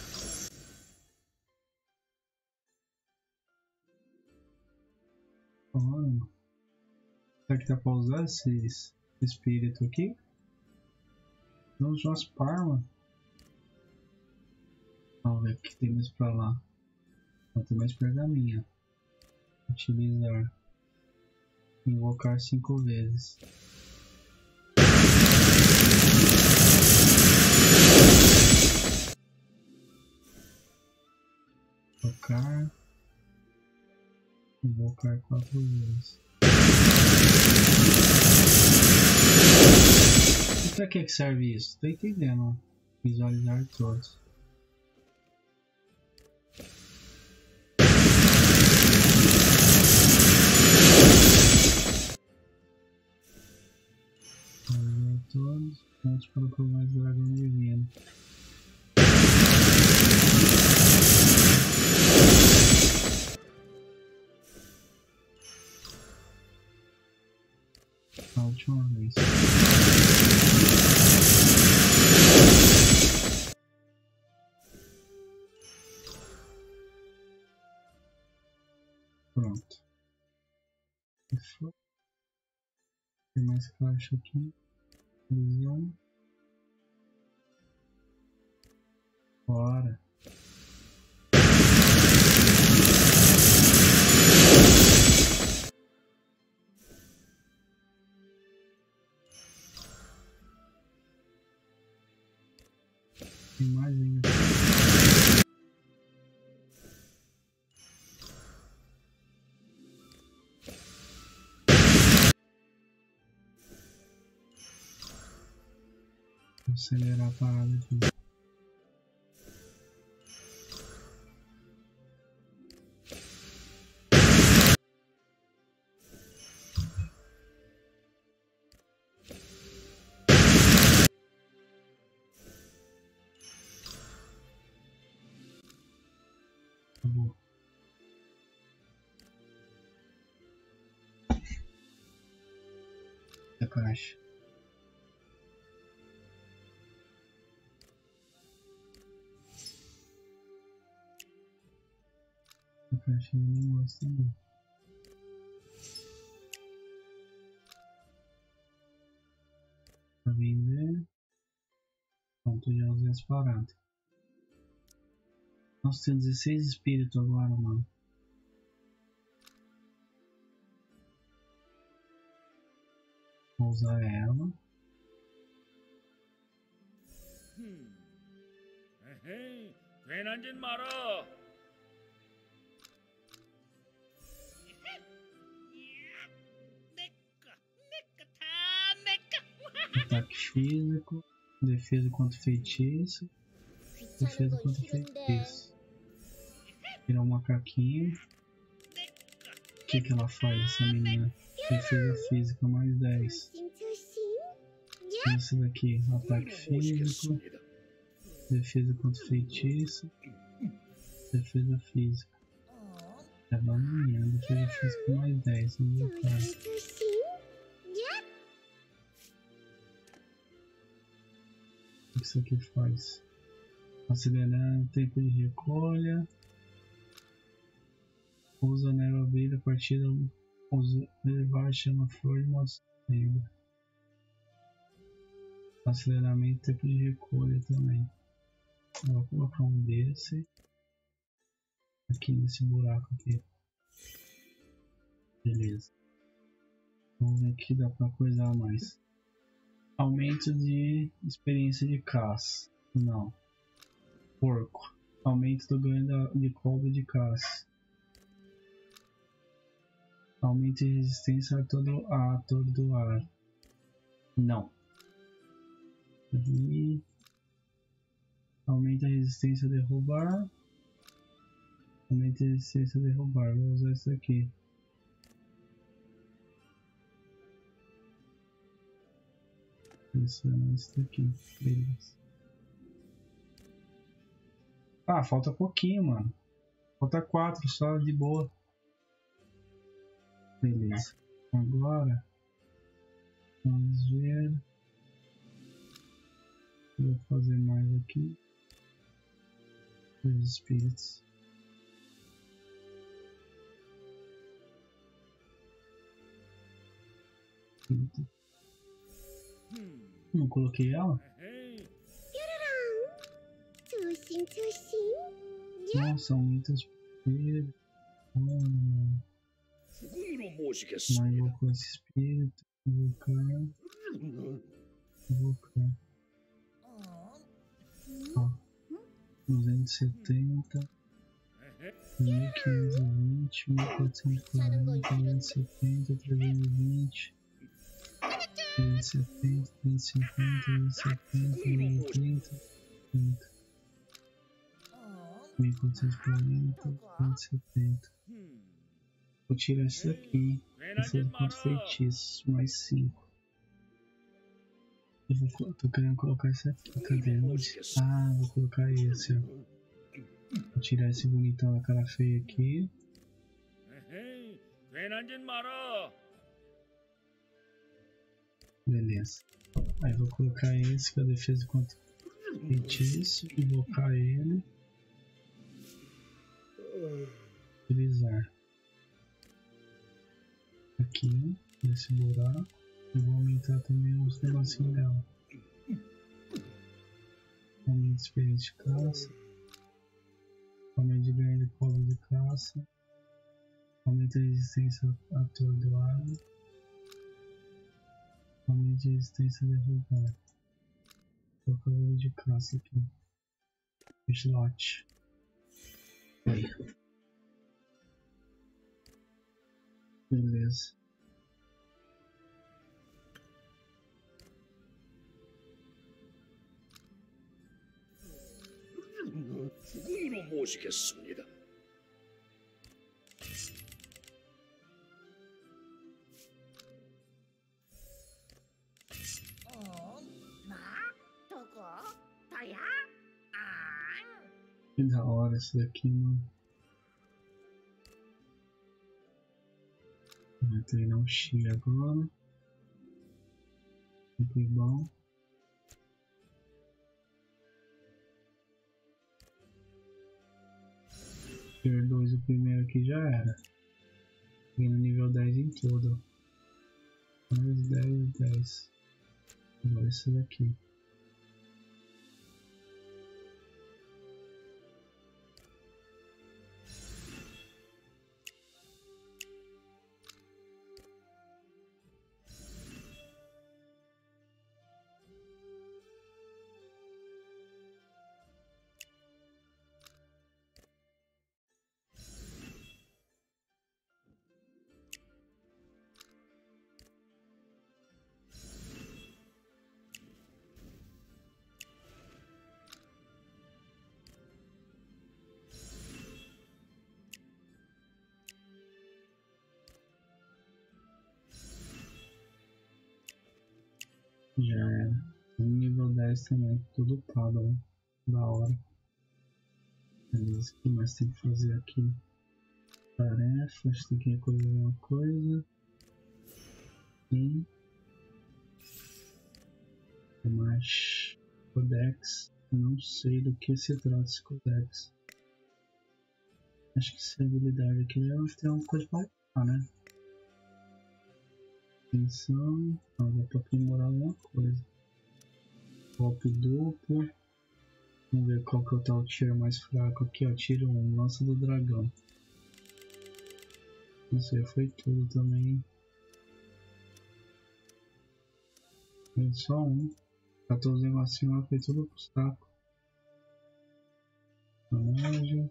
Mano. Será que dá pra usar esse espírito aqui? Não usou as palmas. Vamos ver o que tem mais pra lá. Não tem mais pergaminho. Utilizar. Invocar 5 vezes. Invocar. Invocar 4 vezes. E pra que serve isso? Tô entendendo. Visualizar todos. Visualizar todos. Pontos para o mais dragão divino. A última vez. Pronto. Tem mais caixa aqui. Visão. Bora. Tem mais ainda. Vou acelerar a parada aqui. Acabou. A caixa. A caixa não gosta não. Pra vender. Pronto, já usei as paradas. Nossa, tem 16 espíritos agora, mano. Vou usar ela. 괜한 짓 마라. Ataque físico. Defesa contra feitiço. Defesa contra feitiço. Tirar um macaquinho. O que ela faz, essa menina? Defesa física mais 10. Esse daqui, ataque físico. Defesa contra feitiço. Defesa física. É uma menina, defesa física mais 10. Não vou cara. O que isso aqui faz? Acelerando o tempo de recolha. Usa nela abrir a partida. Usa levar chama flor de modo negro. Aceleramento e tempo de recolha também. Eu vou colocar um desse aqui nesse buraco aqui. Beleza. Vamos ver aqui, dá pra coisar mais. Aumento de experiência de caça. Não. Porco. Aumento do ganho de cobre de caça. Aumento de resistência a todo ar. Não. E aumenta a resistência a derrubar. Aumenta a resistência a derrubar. Vou usar isso aqui. Selecionar isso daqui. Beleza. Ah, falta pouquinho, mano. Falta 4 só, de boa. Beleza. Agora vamos ver. Vou fazer mais aqui. Os espíritos. Não coloquei ela? Nossa, muitas poder. 수군으로 Mas 모시겠습니다. invocou esse espírito. Invocar. Invocar. Ó. 270. 1520. 1440. 270. 320. 370. 350. 370. 330. 30. 1440. 270. Vou tirar isso daqui. Esse é quanto feitiços. Mais 5. Tô querendo colocar esse aqui. Cadê? Ah, vou colocar esse, ó. Vou tirar esse bonitão da cara feia aqui. 에헤이, 괜한 짓 마라. Beleza. Aí vou colocar esse que é a defesa contra feitiço. Invocar ele. Utilizar. Aqui, nesse buraco. Eu vou aumentar também os negocinhos dela. Aumento de experiência de caça. Aumento de ganho de cobre de caça. Aumento de resistência à atordoada. Aumento de resistência a derrubar. Vou colocar o de caça aqui. Slot. Aí. Beleza. 수군으로 모시겠습니다. Que da hora isso daqui, mano. Vou treinar um Chi agora. Muito bom. Tier 2 o primeiro aqui já era. Cheguei no nível 10 em todo. Mais 10, 10. Agora esse daqui. Já era. Nível 10 também, tudo upado, né? Da hora. Beleza, o que mais tem que fazer aqui? Tarefas, tem que recolher alguma coisa. E mais codex. Não sei do que se trata esse codex. Acho que essa habilidade aqui deve ter uma coisa pra upar, né? Atenção, dá pra aprimorar alguma coisa. Golpe duplo. Vamos ver qual que é o tiro mais fraco aqui, ó. Tiro 1, lança do dragão. Isso aí foi tudo também. Foi só um. 14 acima foi tudo pro saco. Anjo.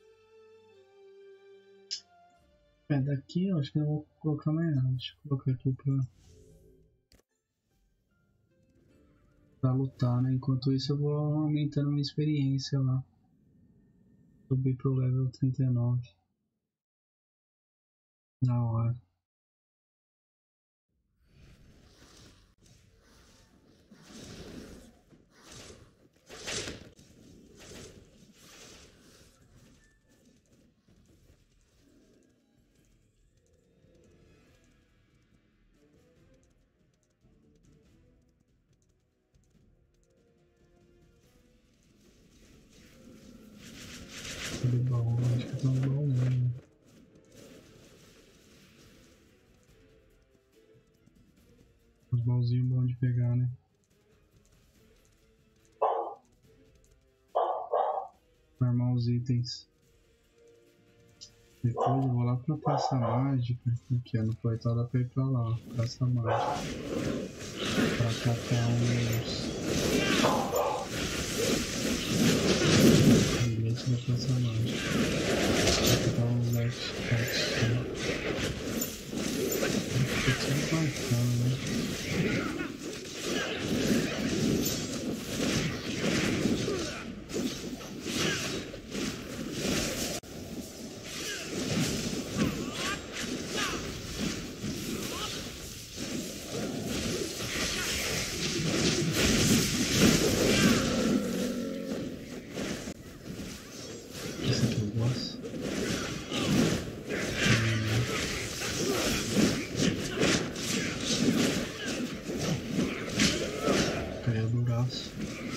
Daqui eu acho que eu não vou colocar mais nada. Deixa eu colocar aqui pra lutar, né? Enquanto isso eu vou aumentando minha experiência lá. Subir pro level 39. Da hora. Do baú, acho que tem um baúzinho. Os baúzinhos bons de pegar, né? Armar os itens. Depois eu vou lá pra Praça Mágica, aqui ó, no portal dá pra ir pra lá, ó, Praça Mágica. Pra catar uns bilhetes da Praça Mágica. Pra catar uns artefatos. Tem que ser bacana, né? Esse aqui eu gosto. Caiu do braço.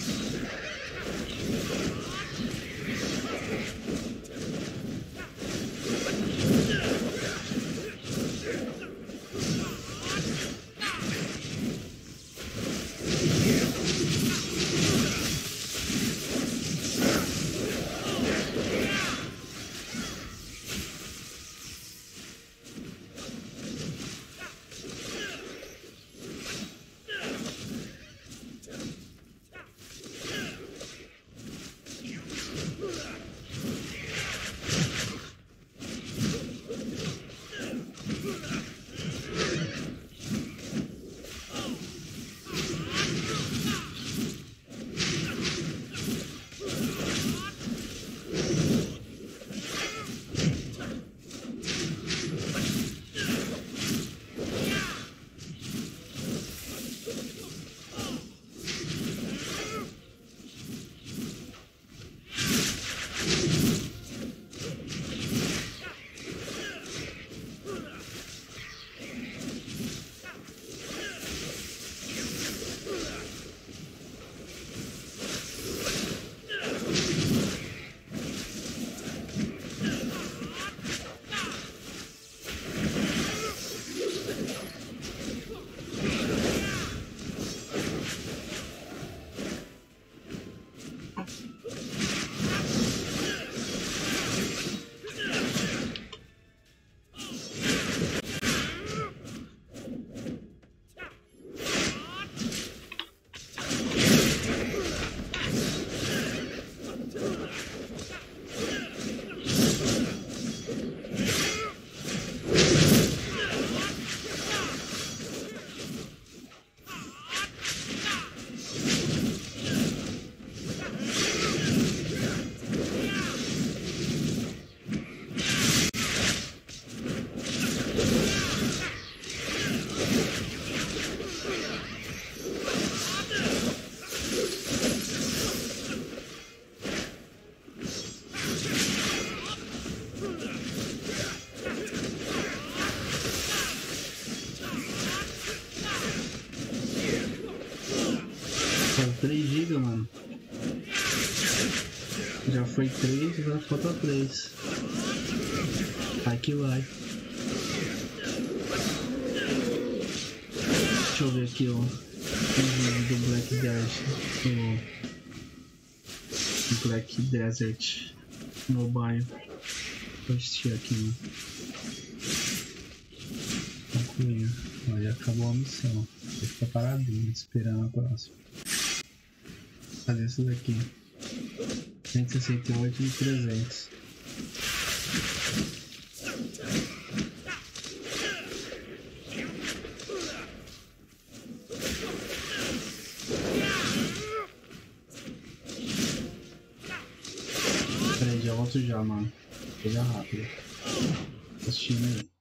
Falta 3 GB, mano. Já foi 3, agora falta 3. Vai que vai. Deixa eu ver aqui o vídeo do Black Desert. O Black Desert Mobile. Vou assistir aqui, mano. Concluir. Aí acabou a missão. Vou ficar paradinho esperando a próxima. Fazer isso daqui. 168 e 300. Peraí, já volto já, mano. Coisa rápida. Assistindo aí.